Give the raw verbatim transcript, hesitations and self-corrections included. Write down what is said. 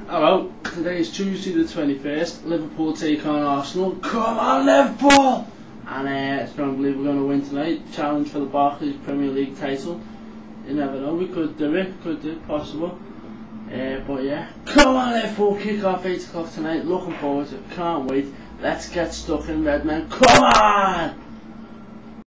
Hello, today is Tuesday the twenty-first, Liverpool take on Arsenal. Come on Liverpool! And uh, I strongly believe we're going to win tonight. Challenge for the Barclays Premier League title. You never know, we could do it, could do it, possible. Uh, but yeah, come on Liverpool, kick off eight o'clock tonight, looking forward to it, can't wait. Let's get stuck in, Redmen, come on!